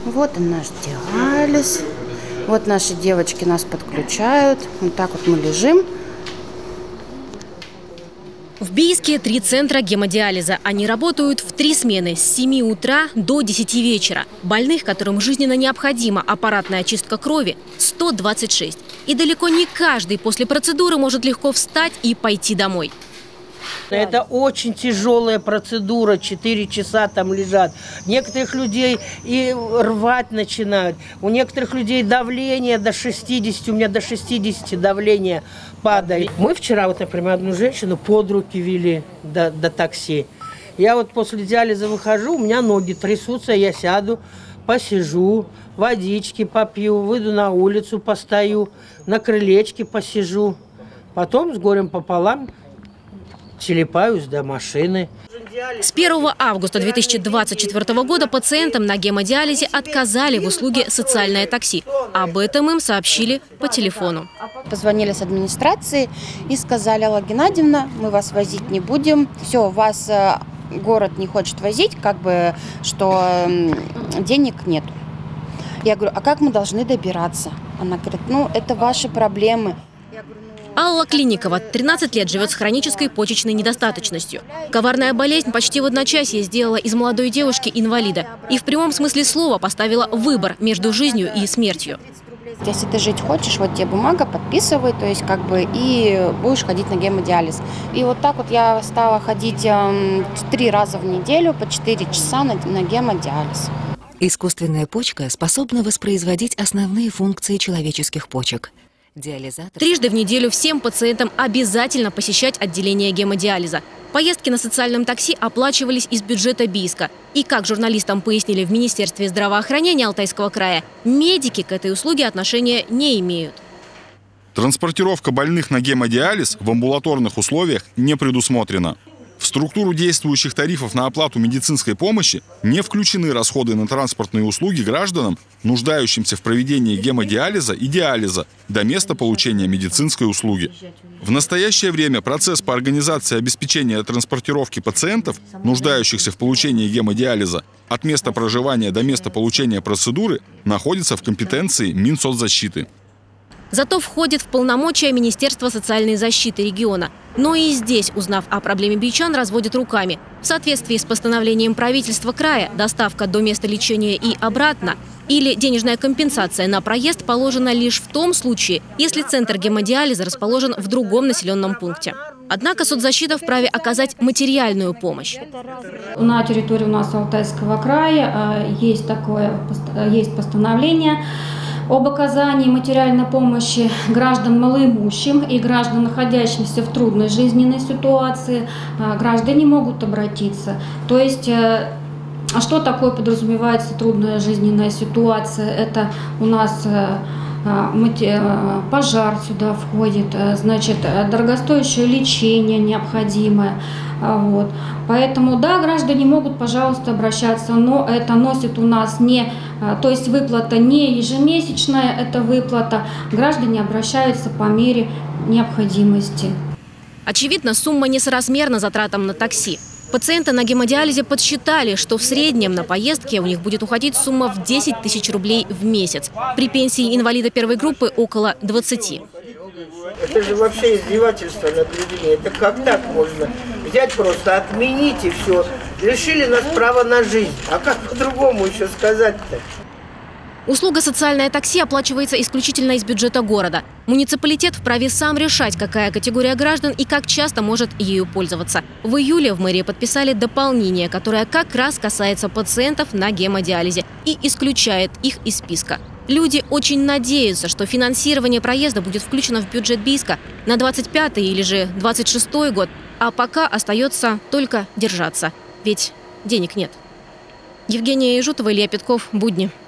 Вот и наш диализ. Вот наши девочки нас подключают. Вот так вот мы лежим. В Бийске 3 центра гемодиализа. Они работают в 3 смены с 7 утра до 10 вечера. Больных, которым жизненно необходима аппаратная очистка крови, 126. И далеко не каждый после процедуры может легко встать и пойти домой. Это очень тяжелая процедура, 4 часа там лежат. Некоторых людей и рвать начинают. У некоторых людей давление до 60, у меня до 60 давление падает. Мы вчера, вот, например, одну женщину под руки вели до такси. Я вот после диализа выхожу, у меня ноги трясутся, я сяду, посижу, водички попью, выйду на улицу, постою, на крылечке посижу. Потом с горем пополам телепаюсь до машины. С 1 августа 2024 года пациентам на гемодиализе отказали в услуге социальное такси. Об этом им сообщили по телефону. Позвонили с администрации и сказали: Алла Геннадьевна, мы вас возить не будем. Все, вас город не хочет возить, как бы, что денег нет. Я говорю: а как мы должны добираться? Она говорит: ну, это ваши проблемы. Алла Клинникова 13 лет живет с хронической почечной недостаточностью. Коварная болезнь почти в одночасье сделала из молодой девушки инвалида. И в прямом смысле слова поставила выбор между жизнью и смертью. Если ты жить хочешь, вот тебе бумага, подписывай, то есть как бы и будешь ходить на гемодиализ. И вот так вот я стала ходить 3 раза в неделю по 4 часа на гемодиализ. Искусственная почка способна воспроизводить основные функции человеческих почек. Трижды в неделю всем пациентам обязательно посещать отделение гемодиализа. Поездки на социальном такси оплачивались из бюджета Бийска. И, как журналистам пояснили в Министерстве здравоохранения Алтайского края, медики к этой услуге отношения не имеют. Транспортировка больных на гемодиализ в амбулаторных условиях не предусмотрена. В структуру действующих тарифов на оплату медицинской помощи не включены расходы на транспортные услуги гражданам, нуждающимся в проведении гемодиализа и диализа до места получения медицинской услуги. В настоящее время процесс по организации обеспечения транспортировки пациентов, нуждающихся в получении гемодиализа, от места проживания до места получения процедуры находится в компетенции Минсоцзащиты. Зато входит в полномочия Министерства социальной защиты региона. Но и здесь, узнав о проблеме бичан, разводят руками. В соответствии с постановлением правительства края, доставка до места лечения и обратно или денежная компенсация на проезд положена лишь в том случае, если центр гемодиализа расположен в другом населенном пункте. Однако соцзащита вправе оказать материальную помощь. На территории у нас Алтайского края есть постановление об оказании материальной помощи гражданам малоимущим и гражданам, находящимся в трудной жизненной ситуации. Граждане могут обратиться. То есть, что такое подразумевается трудная жизненная ситуация? Это у нас пожар сюда входит, значит, дорогостоящее лечение необходимое. Вот. Поэтому, да, граждане могут, пожалуйста, обращаться, но это носит у нас не, то есть выплата не ежемесячная, это выплата. Граждане обращаются по мере необходимости. Очевидно, сумма несоразмерна затратам на такси. Пациенты на гемодиализе подсчитали, что в среднем на поездке у них будет уходить сумма в 10 тысяч рублей в месяц. При пенсии инвалида первой группы около 20. Это же вообще издевательство над людьми. Это как так можно взять просто, отменить и все. Лишили нас права на жизнь. А как по-другому еще сказать-то? Услуга «Социальное такси» оплачивается исключительно из бюджета города. Муниципалитет вправе сам решать, какая категория граждан и как часто может ею пользоваться. В июле в мэрии подписали дополнение, которое как раз касается пациентов на гемодиализе и исключает их из списка. Люди очень надеются, что финансирование проезда будет включено в бюджет Бийска на 25-й или же 26-й год, а пока остается только держаться, ведь денег нет. Евгения Ежутова, Илья Петков, будни.